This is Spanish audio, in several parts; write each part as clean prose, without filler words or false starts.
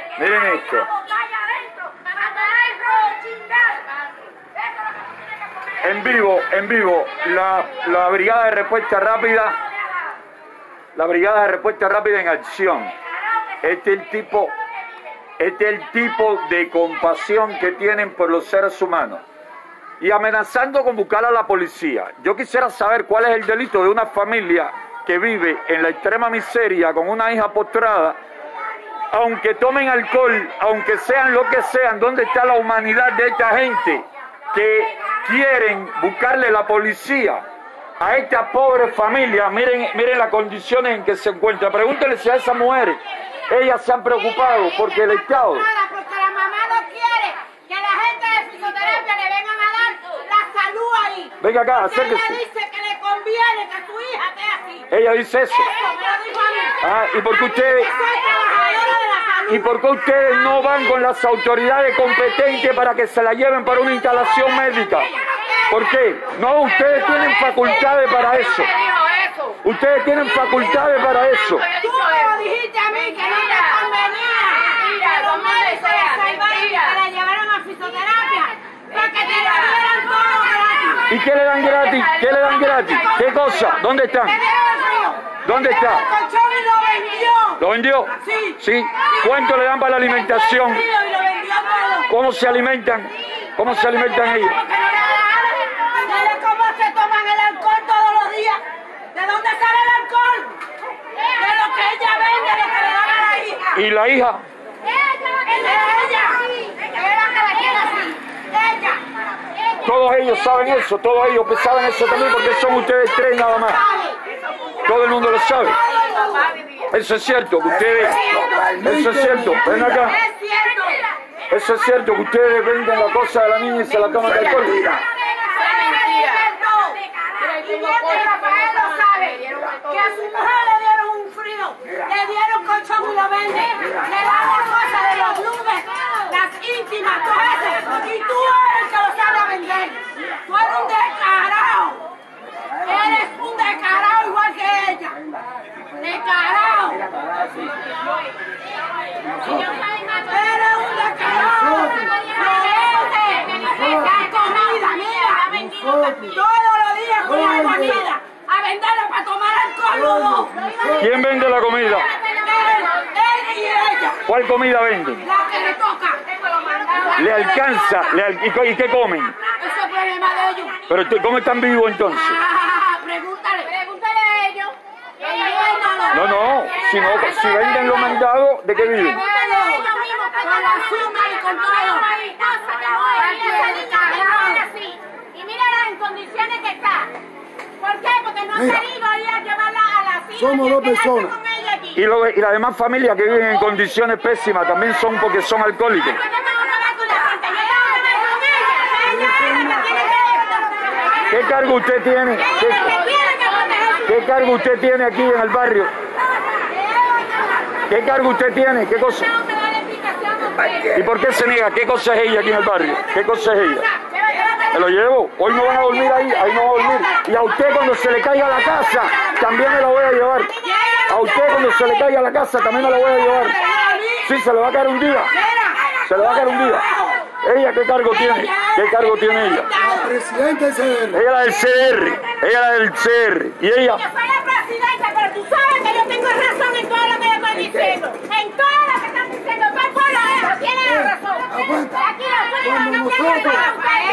Miren esto. En vivo, la Brigada de Respuesta Rápida, en acción. Este es el tipo de compasión que tienen por los seres humanos. Y amenazando con buscar a la policía. Yo quisiera saber cuál es el delito de una familia que vive en la extrema miseria con una hija postrada, aunque tomen alcohol, aunque sean lo que sean. ¿Dónde está la humanidad de esta gente que quieren buscarle la policía a esta pobre familia? Miren las condiciones en que se encuentra. Pregúntenle si a esas mujeres, ellas se han preocupado porque el Estado... Porque la mamá no quiere que la gente de fisioterapia le vengan a dar la salud ahí. Venga acá, porque acérquese. ella dice que le conviene que su hija esté así. Ella dice eso. Eso me lo dijo a mí. Ah, ¿y por qué ustedes... Yo soy trabajadora de la salud. ¿Y por qué ustedes no van con las autoridades competentes para que se la lleven para una instalación médica? ¿Por qué? No, ustedes tienen facultades para eso. Ustedes tienen facultades para eso. Tú me lo dijiste a mí que no te convenía que los médicos la salvaran y que la llevaran a fisioterapia para que te lo dieran todo gratis. ¿Y qué le dan gratis? ¿Qué le dan gratis? ¿Qué cosa? ¿Dónde están? ¿Dónde está? El colchón y lo vendió. ¿Lo vendió? Sí. ¿Sí? ¿Cuánto le dan para la alimentación? Y lo vendió todo. ¿Cómo se alimentan? ¿Cómo se alimentan ellos? Dile cómo se toman el alcohol todos los días. ¿De dónde sale el alcohol? De lo que ella vende, lo que le dan a la hija. ¿Y la hija? Ella. Todos ellos saben eso, todos ellos saben eso también porque son ustedes tres nada más. Todo el mundo lo sabe. Eso es cierto que ustedes... Eso es cierto. Ven acá. Eso es cierto que ustedes venden la cosa de la niña y se la toman de alcohol. Y Rafael lo sabe, que a su mujer le dieron un frío, le dieron colchón y lo venden, le dan las cosas de los clubes, las íntimas, todo eso, y tú eres el que lo sabe a vender. Tú eres un descarado, eres un descarado igual que ella, descarado. Eres un descarado, la comida, mira, todos los días con la comida, a venderla para tomar alcohol los dos. ¿Quién vende la comida? Él y ella. ¿Cuál comida venden? La que le toca. ¿Le alcanza? ¿Y qué comen? Eso es problema de ellos. ¿Pero cómo están vivos entonces? Pregúntale a ellos. No, si venden lo mandado, ¿de qué viven? Con la azúcar y con todo. Y mírala en condiciones que está. ¿Por qué? Porque no ha querido ir a llevarla a la cita. Somos dos personas. Y las demás familias que viven en condiciones pésimas también son porque son alcohólicos. ¿Qué cargo usted tiene? ¿Qué cargo usted tiene aquí en el barrio? ¿Qué cargo usted tiene? ¿Qué cosa? ¿Y por qué se niega? ¿Qué cosa es ella aquí en el barrio? ¿Qué cosa es ella? Me lo llevo. Hoy no van a dormir ahí no va a dormir. Y a usted cuando se le caiga la casa, también me la voy a llevar. A usted cuando se le caiga la casa, también me la voy a llevar. Sí, se le va a caer un día. Se le va a caer un día. ¿Ella qué cargo tiene? ¿Qué cargo tiene ella? La presidenta del CDR. Ella la del CR. Ella la del CR. ¿Y ella? Yo soy la presidenta, pero tú sabes que yo tengo razón en todo lo que yo estoy diciendo. En todo lo que están diciendo. Todo el pueblo tiene razón. Aguanta. Aquí los suyos Cuando no nosotros, quieren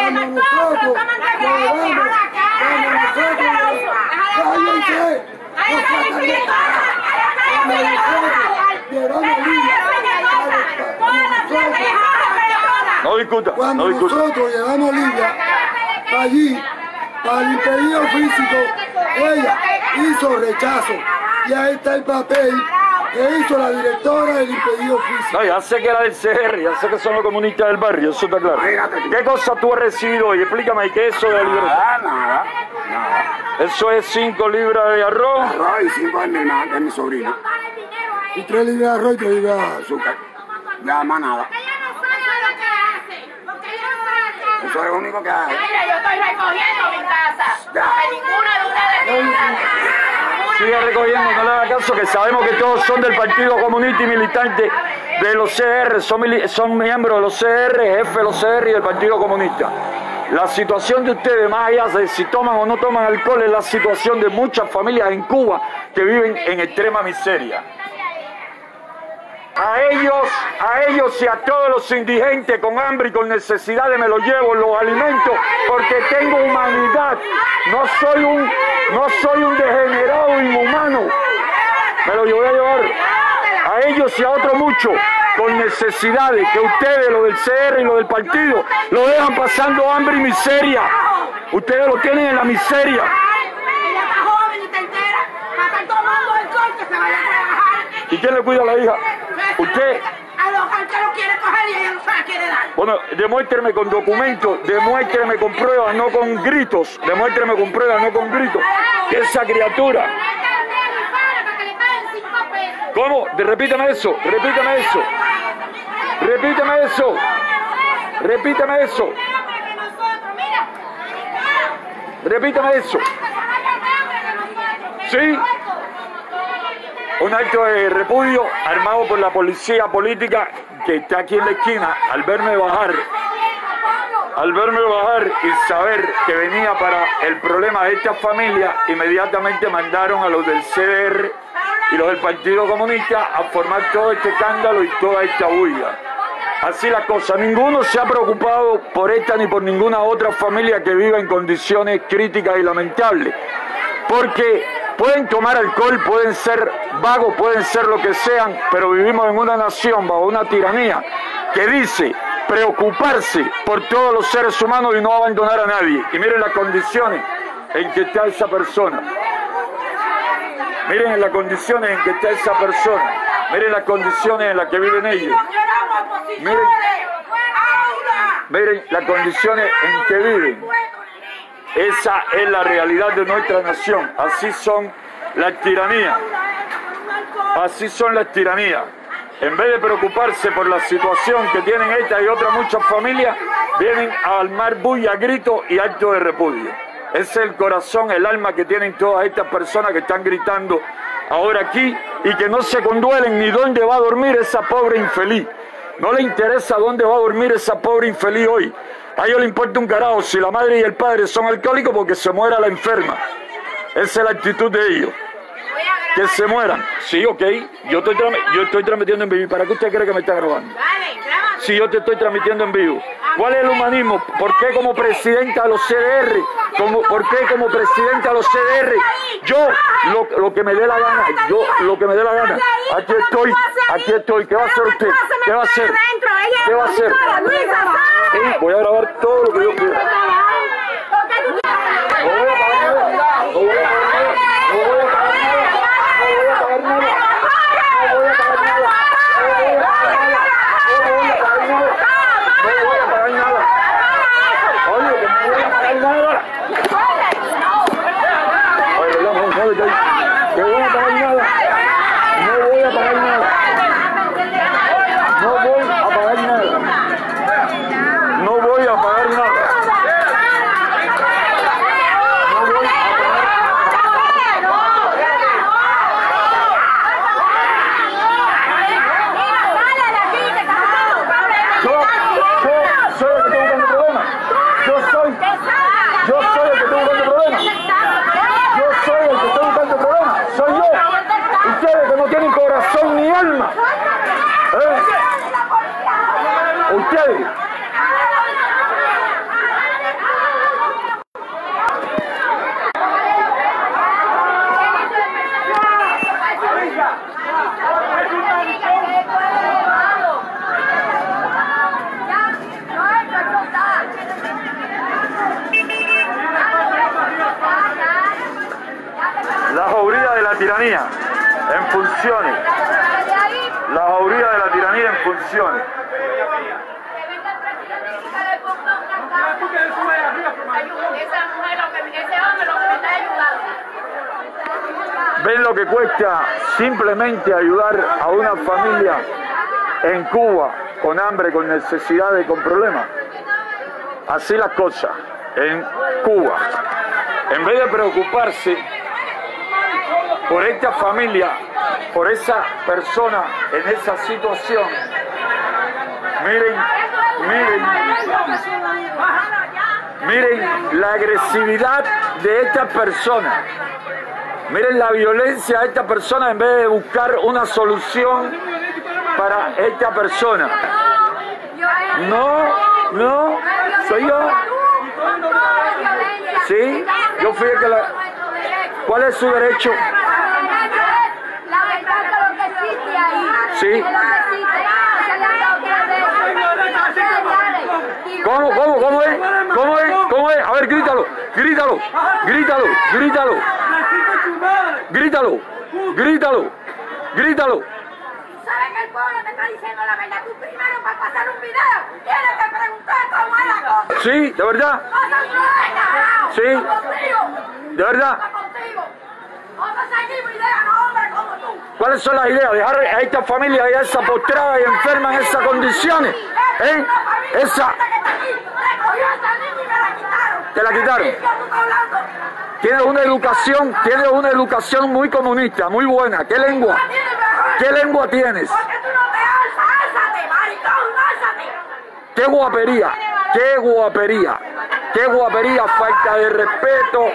No discuta, cuando no discuta. nosotros llevamos a Lidia allí para el impedido físico, ella hizo rechazo. Y ahí está el papel que hizo la directora del impedido físico. No, ya sé que era del CR, ya sé que son los comunistas del barrio, eso está claro. ¿Qué cosa tú has recibido hoy? Explícame, ¿qué es eso de libertad? Nada. Eso es 5 libras de arroz. Arroz y 5 de mi sobrino. Y 3 libras de arroz y 3 libras de azúcar. Nada más nada. Eso es lo único que hay. Mira, yo estoy recogiendo mi casa. Que ninguna de ustedes tiene nada. Sigue recogiendo, no le haga caso, que sabemos que todos son del Partido Comunista y militantes de los CR, son miembros de los CR, jefes de los CR y del Partido Comunista. La situación de ustedes, más allá de si toman o no toman alcohol, es la situación de muchas familias en Cuba que viven en extrema miseria. A ellos y a todos los indigentes con hambre y con necesidades me los llevo, los alimento, porque tengo humanidad. No soy un degenerado inhumano. Me los voy a llevar a ellos y a otros muchos con necesidades, que ustedes, los del CR y los del partido, lo dejan pasando hambre y miseria. Ustedes lo tienen en la miseria. ¿Y quién le cuida a la hija? Usted. A los que lo quiere coger y ella no se la quiere dar. Bueno, demuéstreme con documentos, demuéstreme con pruebas, no con gritos. Demuéstreme con pruebas, no con gritos. Que esa criatura. ¿Cómo? Repítame eso, repítame eso. Repítame eso. Repítame eso. Repítame eso. ¿Sí? Un acto de repudio armado por la policía política que está aquí en la esquina. Al verme bajar y saber que venía para el problema de esta familia, inmediatamente mandaron a los del CDR y los del Partido Comunista a formar todo este escándalo y toda esta bulla. Así la cosa. Ninguno se ha preocupado por esta ni por ninguna otra familia que viva en condiciones críticas y lamentables. Porque pueden tomar alcohol, pueden ser vagos, pueden ser lo que sean, pero vivimos en una nación bajo una tiranía que dice preocuparse por todos los seres humanos y no abandonar a nadie. Y miren las condiciones en que está esa persona. Miren las condiciones en que está esa persona. Miren las condiciones en las que viven ellos. Miren las condiciones en que viven. Esa es la realidad de nuestra nación. Así son las tiranías. Así son las tiranías. En vez de preocuparse por la situación que tienen esta y otras muchas familias, vienen a armar bulla, gritos y actos de repudio. Ese es el corazón, el alma que tienen todas estas personas que están gritando ahora aquí y que no se conduelen ni dónde va a dormir esa pobre infeliz. No le interesa dónde va a dormir esa pobre infeliz hoy. A ellos les importa un carajo si la madre y el padre son alcohólicos porque se muera la enferma. Esa es la actitud de ellos. Que se mueran. Sí, ok. Yo estoy transmitiendo en vivo. ¿Para qué usted cree que me está grabando? Si yo te estoy transmitiendo en vivo. ¿Cuál es el humanismo? ¿Por qué como presidenta de los CDR? ¿Por qué como presidenta de los CDR? Yo, lo que me dé la gana. Yo, lo que me dé la gana. Aquí estoy. ¿Qué va a hacer usted? ¿Qué va a hacer? ¿Qué va a hacer? Sí, voy a grabar todo lo que yo quiera. No voy a pagar nada. No voy a pagar nada. No voy a pagar nada. No voy a pagar nada. No voy a pagar nada. No voy a pagar nada. No voy a pagar nada. Oye, que no voy a pagar nada. Oye, no voy a pagar nada. No voy a pagar nada. No voy a pagar nada. No voy a pagar nada. No voy a pagar nada. Ni alma. Ustedes. La jauría de la tiranía en funciones. La jauría de la tiranía en funciones. ¿Ven lo que cuesta simplemente ayudar a una familia en Cuba con hambre, con necesidades, con problemas? Así las cosas en Cuba. En vez de preocuparse por esta familia, por esa persona en esa situación. Miren la agresividad de esta persona. Miren la violencia de esta persona en vez de buscar una solución para esta persona. No, soy yo. Sí, yo fui el que la... ¿Cuál es su derecho? La verdad de lo que existe ahí. Sí. ¿Cómo es? A ver, grítalo. ¿Sabes que el pueblo te está diciendo la verdad? Tú primero para pasar un video tienes que preguntar cómo es la cosa. Sí, de verdad. Sí, de verdad. ¿Cuáles son las ideas? Dejar a esta familia ya esa postrada y enferma en esas condiciones. Esa. ¿Te la quitaron? Tienes una educación muy comunista, muy buena. ¿Qué lengua? ¿Qué lengua tienes? ¡Qué guapería! Falta de respeto.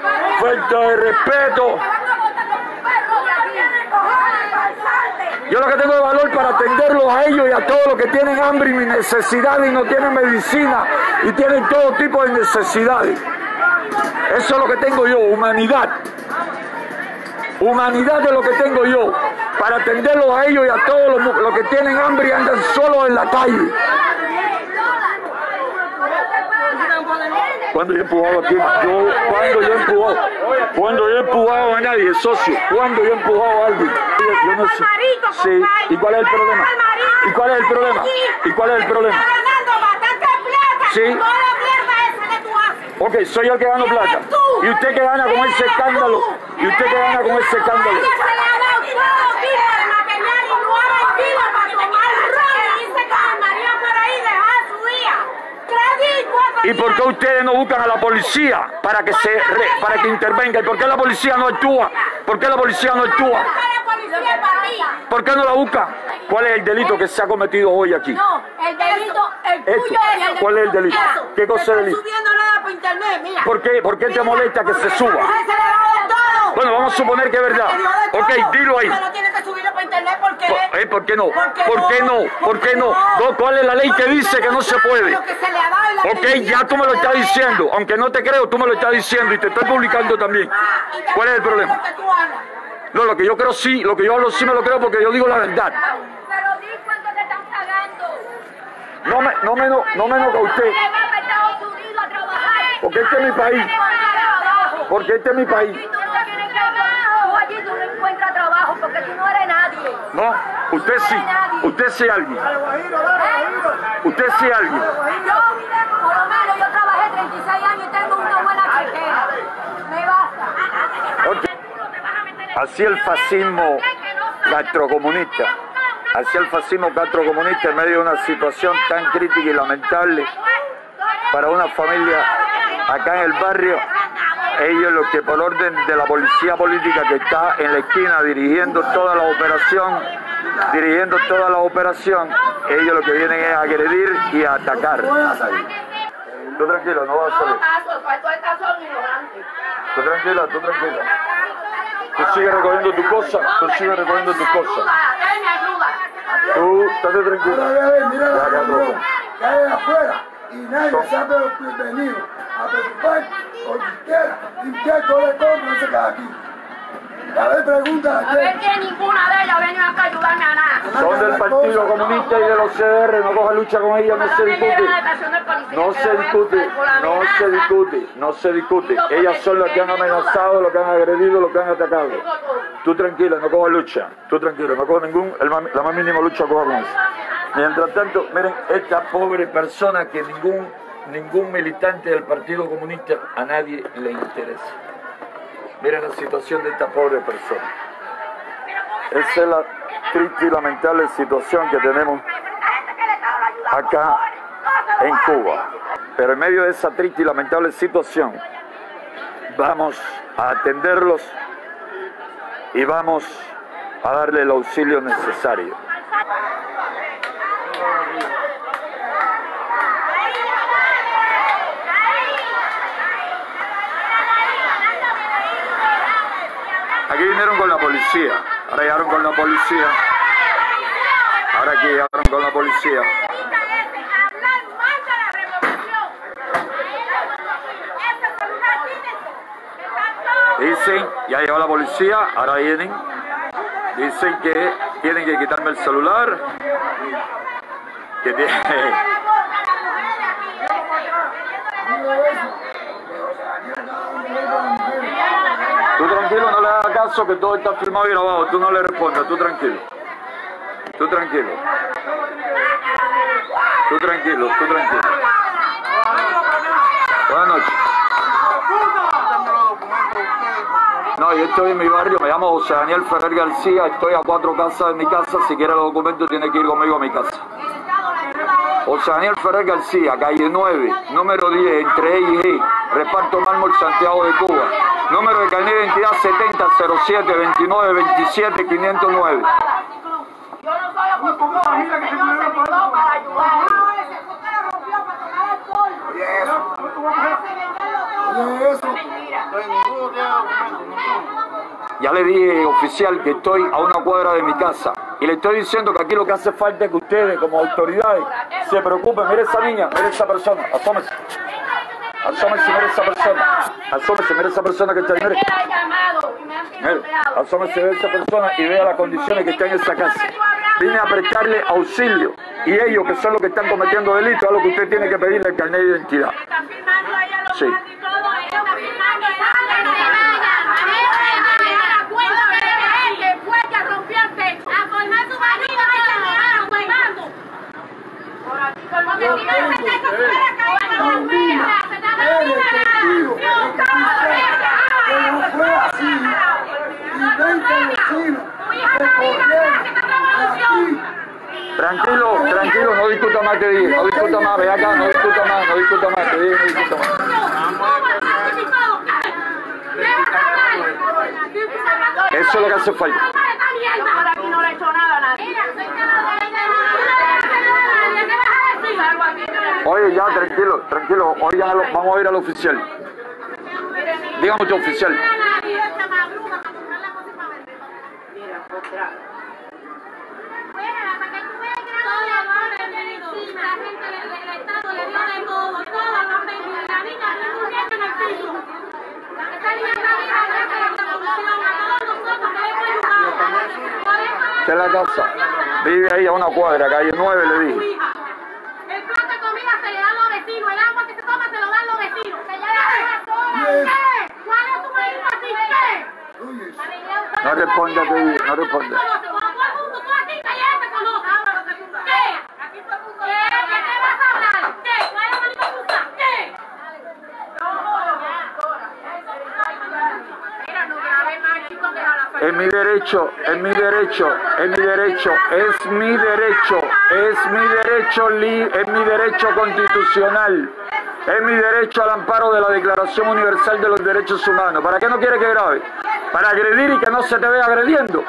Yo lo que tengo de valor para atenderlos a ellos y a todos los que tienen hambre y necesidad y no tienen medicina y tienen todo tipo de necesidades. Eso es lo que tengo yo, humanidad. Humanidad es lo que tengo yo, para atenderlos a ellos y a todos los que tienen hambre y andan solos en la calle. Cuando yo he empujado aquí, cuando yo he empujado a nadie, socio, cuando yo he empujado a alguien, yo no sé. Sí, ¿y cuál es el problema? Sí. Ok, soy yo el que gano plata. ¿Y usted qué gana con ese escándalo? ¿Y por qué ustedes no buscan a la policía para que intervenga? ¿Y por qué la policía no actúa? ¿Por qué no la buscan? ¿Cuál es el delito que se ha cometido hoy aquí? No, el delito, el tuyo es el ¿Cuál es el delito? ¿Qué cosa es el delito? Subiendo nada por internet, mira. ¿Por qué te molesta que se suba? Bueno, vamos a suponer que es verdad. Ok, dilo ahí. Pero tienes que subirlo por internet porque... ¿Por qué no? ¿Cuál es la ley que dice que no se puede? Ok, ya tú me lo estás diciendo. Aunque no te creo, tú me lo estás diciendo y te estoy publicando también. ¿Cuál es el problema? No, lo que yo creo sí, lo que yo hablo sí me lo creo porque yo digo la verdad. Pero di cuánto te están pagando. No me enoja usted. Porque este es mi país. Tú allí tú no encuentras trabajo porque tú no eres nadie. No, usted sí alguien. Usted sí alguien. Yo, por lo menos, yo trabajé 36 años y tengo una buena chequera. Me basta. Okay. Así el fascismo gastrocomunista. En medio de una situación tan crítica y lamentable para una familia acá en el barrio. Ellos los que por orden de la policía política que está en la esquina dirigiendo toda la operación, ellos lo que vienen es a agredir y a atacar. Tú tranquilo, no vas a salir. Tú tranquila. Tú sigues recogiendo tu cosa. Tú, estate tranquila. Mira la reunión que hay afuera y nadie se ha venido a preocupar por izquierda. Izquierda de todo no se queda aquí. A ver, pregunta A ver que ninguna de ellas viene acá a ayudarme a nada. Son del Partido Comunista y de los CDR, no coja lucha con ellas, no se discute. Ellas son las que han amenazado, las que han agredido, las que han atacado. Tú tranquila, no coja lucha. No coja la más mínima lucha coja con eso. Mientras tanto, miren, esta pobre persona que ningún militante del Partido Comunista a nadie le interesa. Miren la situación de esta pobre persona. Esa es la triste y lamentable situación que tenemos acá en Cuba. Pero en medio de esa triste y lamentable situación, vamos a atenderlos y vamos a darle el auxilio necesario. Aquí vinieron con la policía, ahora llegaron con la policía, ahora aquí llegaron con la policía. Dicen, ya llegó la policía, ahora vienen, dicen que tienen que quitarme el celular, que tienen... Tú tranquilo, no le hagas caso que todo está filmado y grabado, tú no le respondas, tú tranquilo. Tú tranquilo. Tú tranquilo, tú tranquilo. Buenas noches. No, yo estoy en mi barrio, me llamo José Daniel Ferrer García, estoy a 4 casas de mi casa, si quiere los documentos tiene que ir conmigo a mi casa. José Daniel Ferrer García, calle 9, número 10, entre E y G, reparto Mármol, Santiago de Cuba. Número de carnet de identidad 70 07 29 27 509. Yo no soy opositor, el señor se quedó para ayudar. Ya le dije, oficial, que estoy a una cuadra de mi casa. Y le estoy diciendo que aquí lo que hace falta es que ustedes, como autoridades, se preocupen. Mire esa niña, mire esa persona, asómese. Asómese, mire esa persona. Asómese, mire esa persona que está ahí. Mire, asómese, ve esa persona y vea las condiciones que está en esa casa. Vine a prestarle auxilio. Y ellos, que son los que están cometiendo delitos, es lo que usted tiene que pedirle el carnet de identidad. Sí. Tranquilo, tranquilo, no discuta más, te dije, no discuta más, ve acá, no discuta más, te dije, no discuta más. Eso es lo que hace falta. Oye, ya, tranquilo, tranquilo, oigan, vamos a ir al oficial. Dígame usted, oficial. Esta es la casa. Vive ahí a una cuadra, calle 9, le dije. El plato de comida se le da a los vecinos, el agua que se toma se lo dan los vecinos. ¿Qué? ¿Cuál es tu marido así? ¿Qué? No responda, te dije, no responda. Es mi derecho, es mi derecho, es mi derecho, es mi derecho, es mi derecho, es mi derecho constitucional, es mi derecho al amparo de la Declaración Universal de los Derechos Humanos. ¿Para qué no quiere que grabe? Para agredir y que no se te vea agrediendo.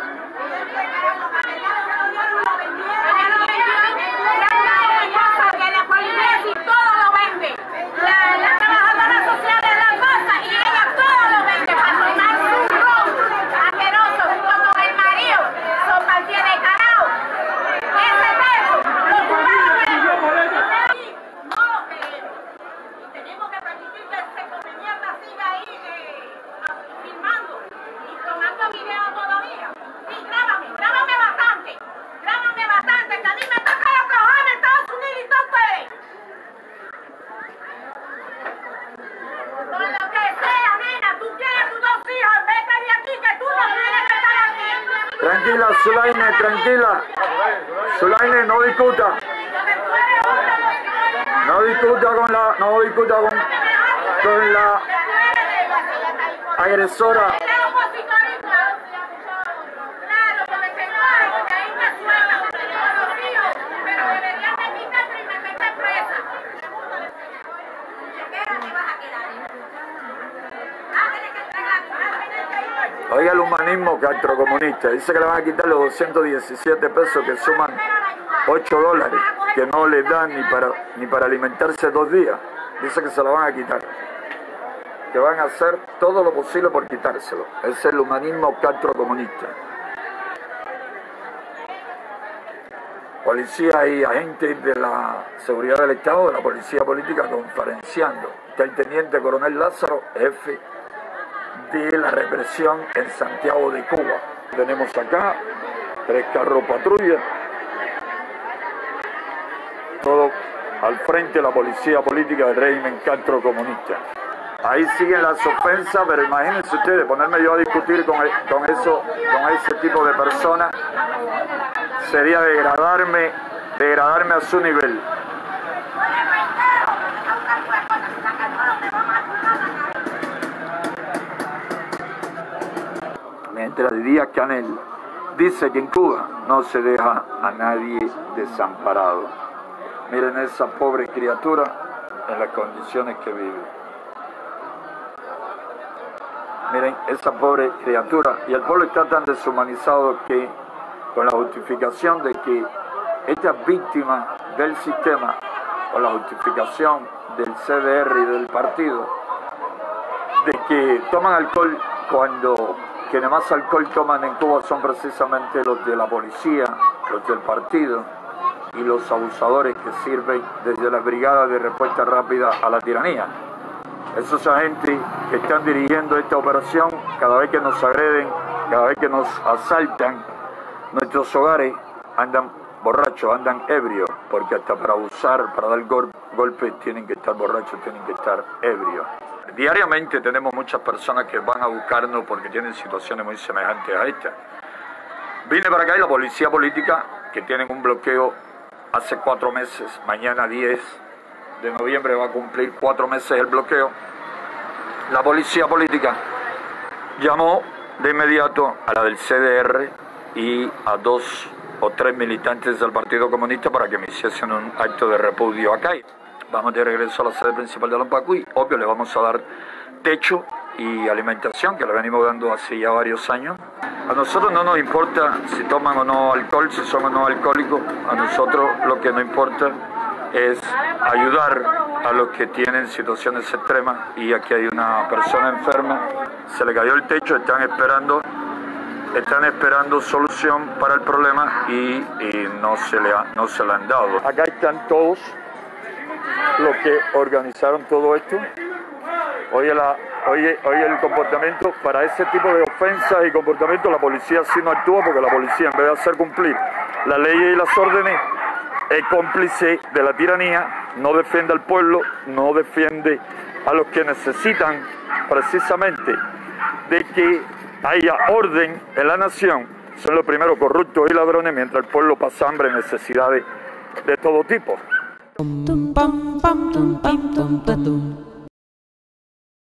Tranquila, Zulaine, tranquila. Zulaine, no discuta. No discuta con la agresora. Oiga el humanismo gastrocomunista. Dice que le van a quitar los 217 pesos que suman $8, que no le dan ni para alimentarse 2 días. Dice que se lo van a quitar. Que van a hacer todo lo posible por quitárselo. Es el humanismo gastrocomunista. Policía y agentes de la seguridad del Estado, de la policía política, conferenciando. Está el teniente coronel Lázaro, jefe de la represión en Santiago de Cuba. Tenemos acá 3 carros patrulla, todo al frente de la policía política del régimen gastrocomunista. Ahí siguen las ofensas, pero imagínense ustedes, ponerme yo a discutir con ese tipo de personas sería degradarme a su nivel. Mientras Díaz-Canel dice que en Cuba no se deja a nadie desamparado. Miren esa pobre criatura en las condiciones que vive. Miren esa pobre criatura, y el pueblo está tan deshumanizado que, con la justificación de que estas víctimas del sistema, con la justificación del CDR y del partido, de que toman alcohol cuando quienes más alcohol toman en Cuba son precisamente los de la policía, los del partido y los abusadores que sirven desde las brigadas de respuesta rápida a la tiranía. Esos agentes que están dirigiendo esta operación, cada vez que nos agreden, cada vez que nos asaltan nuestros hogares, andan borrachos, andan ebrios, porque hasta para abusar, para dar golpes, tienen que estar borrachos, tienen que estar ebrios. Diariamente tenemos muchas personas que van a buscarnos porque tienen situaciones muy semejantes a esta. Vine para acá y la policía política, que tienen un bloqueo hace 4 meses, mañana 10 de noviembre va a cumplir 4 meses el bloqueo. La policía política llamó de inmediato a la del CDR y a 2 o 3 militantes del Partido Comunista para que me hiciesen un acto de repudio acá. Vamos de regreso a la sede principal de Lompacuy. Obvio, le vamos a dar techo y alimentación, que le venimos dando hace ya varios años. A nosotros no nos importa si toman o no alcohol, si son o no alcohólicos. A nosotros lo que nos importa es ayudar a los que tienen situaciones extremas, y aquí hay una persona enferma, se le cayó el techo, están esperando solución para el problema y no se le han dado. Acá están todos los que organizaron todo esto. Oye el comportamiento, para ese tipo de ofensas y comportamiento la policía sí no actúa, porque la policía, en vez de hacer cumplir las leyes y las órdenes, es cómplice de la tiranía, no defiende al pueblo, no defiende a los que necesitan precisamente de que haya orden en la nación. Son los primeros corruptos y ladrones, mientras el pueblo pasa hambre, necesidades de todo tipo.